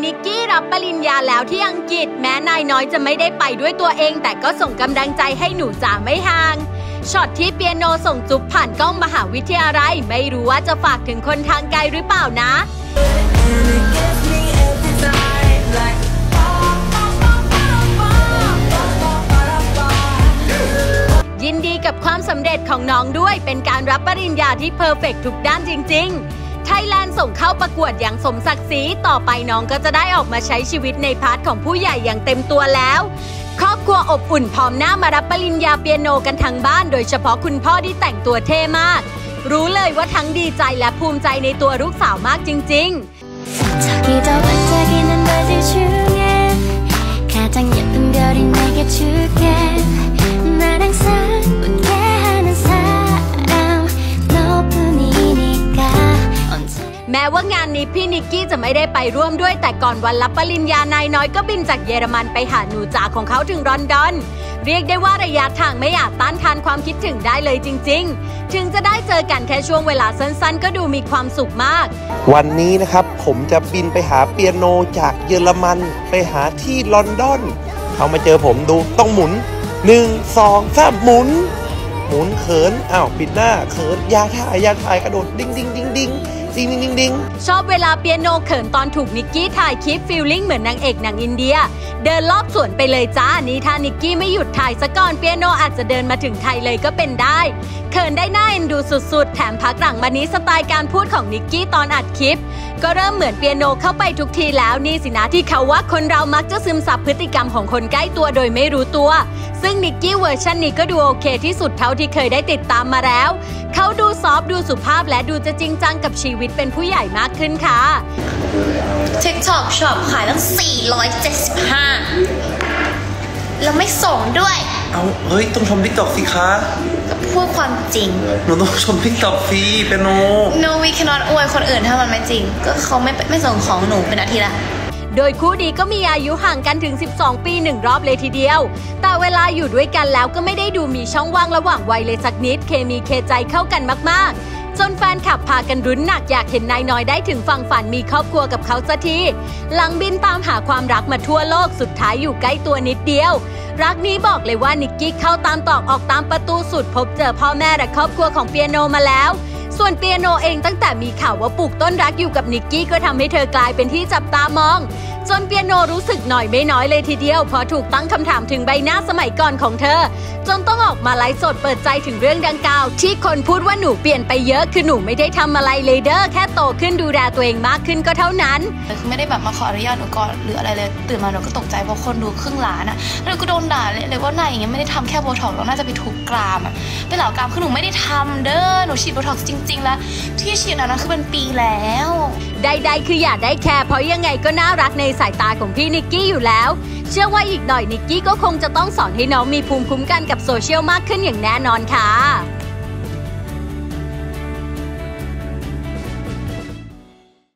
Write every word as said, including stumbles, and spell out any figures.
นิกกี้รับปริญญาแล้วที่อังกฤษแม้นายน้อยจะไม่ได้ไปด้วยตัวเองแต่ก็ส่งกำลังใจให้หนูจ๋าไม่ห่างช็อตที่เปียโนส่งจุ๊บผ่านกล้องมหาวิทยาลัยไม่รู้ว่าจะฝากถึงคนทางไกลหรือเปล่านะยินดีกับความสำเร็จของน้องด้วยเป็นการรับปริญญาที่เพอร์เฟกต์ทุกด้านจริงๆไทยแลนด์ส่งเข้าประกวดอย่างสมศักดิ์ศรีต่อไปน้องก็จะได้ออกมาใช้ชีวิตในพาร์ทของผู้ใหญ่อย่างเต็มตัวแล้วครอบครัวอบอุ่นพร้อมหน้ามารับปริญญาเปียโนกันทั้งบ้านโดยเฉพาะคุณพ่อที่แต่งตัวเท่มากรู้เลยว่าทั้งดีใจและภูมิใจในตัวลูกสาวมากจริงๆแม้ว่างานนี้พี่นิกกี้จะไม่ได้ไปร่วมด้วยแต่ก่อนวันรับปริญญานายน้อยก็บินจากเยอรมันไปหาหนูจ๋าของเขาถึงลอนดอนเรียกได้ว่าระยะทางไม่อาจต้านทานความคิดถึงได้เลยจริงๆถึงจะได้เจอกันแค่ช่วงเวลาสั้นๆก็ดูมีความสุขมากวันนี้นะครับผมจะบินไปหาเปียโนจากเยอรมันไปหาที่ลอนดอนเขามาเจอผมดูต้องหมุนหนึ่งสองสามหมุนหมุนเขินอ้าวปิดหน้าเขินยาถ่ายยาถ่ายกระโดดดิ้งดิ้งดิ้งดิ้งดิ้งดิ้งดิ้งชอบเวลาเปียโนเขินตอนถูกนิกกี้ถ่ายคลิปฟีลลิ่งเหมือนนางเอกหนังอินเดียเดินรอบสวนไปเลยจ้านี้ถ้านิกกี้ไม่หยุดถ่ายซะก่อนเปียโนอาจจะเดินมาถึงไทยเลยก็เป็นได้เขินได้น่าเอ็นดูสุดๆแถมพักหลังมานี้สไตล์การพูดของนิกกี้ตอนอัดคลิปก็เริ่มเหมือนเปียโนเข้าไปทุกทีแล้วนี่สินะที่เขาว่าคนเรามักจะซึมซับพฤติกรรมของคนใกล้ตัวโดยไม่รู้ตัวซึ่งนิกกี้เวอร์ชันนี้ก็ดูโอเคที่สุดเท่าที่เคยได้ติดตามมาแล้วเขาดูซอฟต์ดูสุภาพและดูจะจริงจังกับชีวิตเป็นผู้ใหญ่มากขึ้นค่ะ TikTok Shop ขายตั้งสี่ร้อยเจ็ดสิบห้าแล้วไม่ส่งด้วยเอาเฮ้ยต้องชม TikTok สิคะก็พูดความจริงหนูต้องชม TikTok สิเป็นโน No we cannot อวยคนอื่นถ้ามันไม่จริงก็เขาไม่ไม่ส่งของหนูเป็นอาทิตย์ละโดยคู่ดีก็มีอายุห่างกันถึงสิบสองปีหนึ่งรอบเลยทีเดียวแต่เวลาอยู่ด้วยกันแล้วก็ไม่ได้ดูมีช่องว่างระหว่างวัยเลยสักนิดเคมีเคใจเข้ากันมากๆจนแฟนคลับพากันรุ้นหนักอยากเห็นนายน้อยได้ถึงฝั่งฝันมีครอบครัวกับเขาสักทีหลังบินตามหาความรักมาทั่วโลกสุดท้ายอยู่ใกล้ตัวนิดเดียวรักนี้บอกเลยว่านิกกี้เข้าตามตอกออกตามประตูสุดพบเจอพ่อแม่และครอบครัวของเปียโนมาแล้วส่วนเปียโนเองตั้งแต่มีข่าวว่าปลูกต้นรักอยู่กับนิกกี้ก็ทำให้เธอกลายเป็นที่จับตามองจนเปียโนรู้สึกหน่อยไม่น้อยเลยทีเดียวพอถูกตั้งคำถามถึงใบหน้าสมัยก่อนของเธอจนต้องออกมาไลฟ์สดเปิดใจถึงเรื่องดังกล่าวที่คนพูดว่าหนูเปลี่ยนไปเยอะคือหนูไม่ได้ทำอะไรเลยเด้อแค่โตขึ้นดูแลตัวเองมากขึ้นก็เท่านั้นคือไม่ได้แบบมาขออนุญาตหนูก่อนหรืออะไรเลยตื่นมาหนูก็ตกใจเพราะคนดูครึ่งล้านอ่ะแล้วก็โดนด่าเลยว่านายอย่างเงี้ยไม่ได้ทำแค่โบท็อกซ์เราน่าจะไปถูกกรามอ่ะไปเหล่ากรามคือหนูไม่ได้ทำเด้อหนูฉีดโบท็อกซ์จริงๆแล้วที่ฉีดนั้นคือเป็นปีแล้วใดๆคืออย่าได้แคร์เพราะยังไงก็น่ารักในสายตาของพี่นิกกี้อยู่แล้วเชื่อว่าอีกหน่อยนิกกี้ก็คงจะต้องสอนให้น้องมีภูมิคุ้มกันกับโซเชียลมากขึ้นอย่างแน่นอนค่ะ